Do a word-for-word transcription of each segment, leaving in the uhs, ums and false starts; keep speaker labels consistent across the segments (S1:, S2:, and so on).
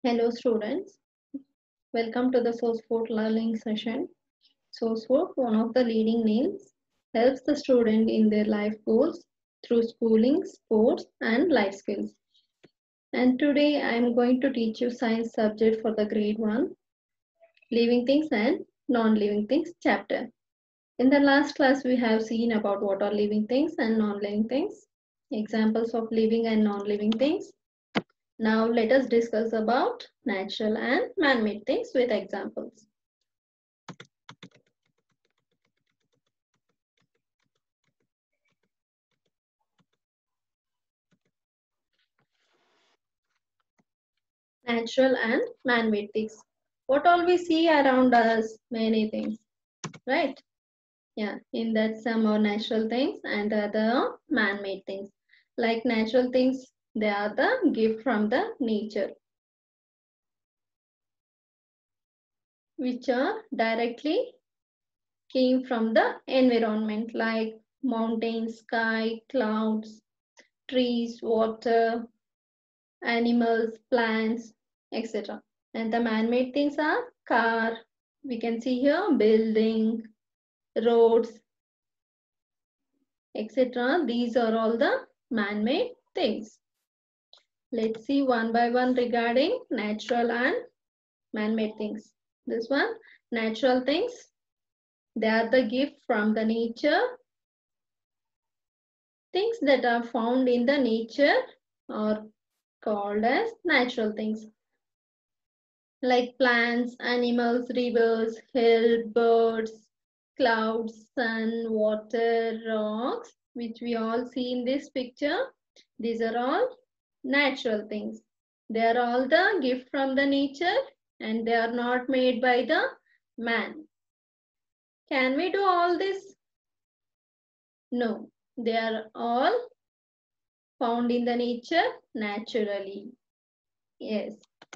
S1: Hello students, welcome to the SourceForge learning session. SourceForge, one of the leading names, helps the student in their life goals through schooling, sports and life skills. And today I am going to teach you science subject for the grade one, living things and non-living things chapter. In the last class we have seen about what are living things and non-living things, examples of living and non-living things. Now let us discuss about natural and man-made things with examples. Natural and man-made things. What all we see around us? Many things, right? Yeah, in that some are natural things and the other are man-made things. Like natural things, they are the gift from the nature, which are directly came from the environment, like mountains, sky, clouds, trees, water, animals, plants, et cetera. And the man-made things are car, we can see here, building, roads, et cetera. These are all the man-made things. Let's see one by one regarding natural and man-made things. This one, natural things, they are the gift from the nature. Things that are found in the nature are called as natural things. Like plants, animals, rivers, hill, birds, clouds, sun, water, rocks, which we all see in this picture. These are all natural things. They are all the gift from the nature and they are not made by the man. Can we do all this? No. They are all found in the nature naturally. Yes.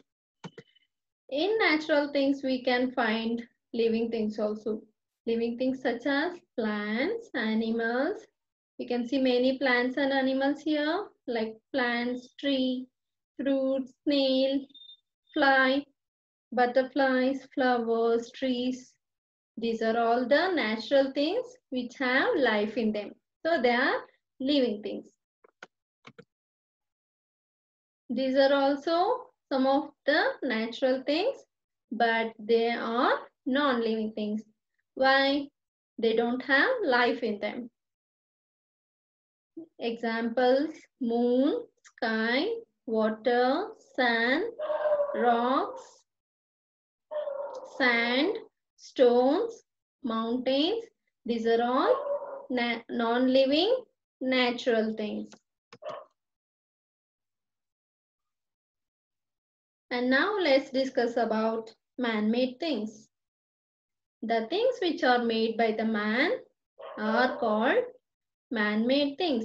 S1: In natural things, we can find living things also. Living things such as plants, animals. We can see many plants and animals here, like plants, tree, fruit, snail, fly, butterflies, flowers, trees. These are all the natural things which have life in them. So they are living things. These are also some of the natural things, but they are non-living things. Why? They don't have life in them. Examples: moon, sky, water, sun, rocks, sand, stones, mountains. These are all na non-living natural things. And now let's discuss about man-made things. The things which are made by the man are called man-made things.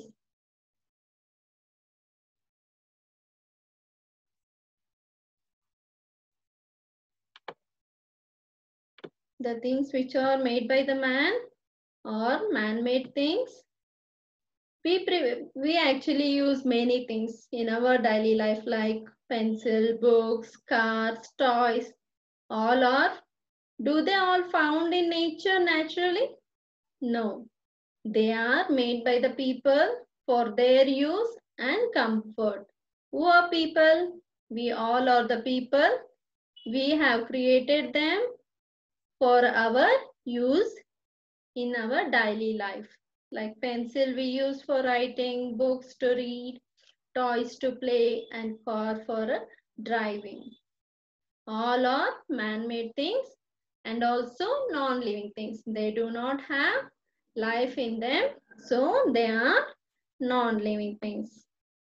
S1: The things which are made by the man are man-made things. We, we actually use many things in our daily life like pencil, books, cars, toys. All are, do they all found in nature naturally? No. They are made by the people for their use and comfort. Who are people? We all are the people. We have created them for our use in our daily life. Like pencil we use for writing, books to read, toys to play, and car for driving. All are man-made things and also non-living things. They do not have life in them, so they are non-living things.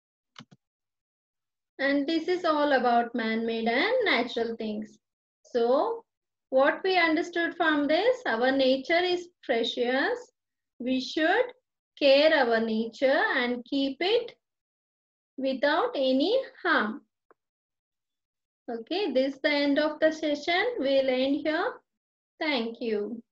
S1: And this is all about man-made and natural things. So what we understood from this, our nature is precious. We should care our nature and keep it without any harm. Okay, this is the end of the session. We'll end here. Thank you.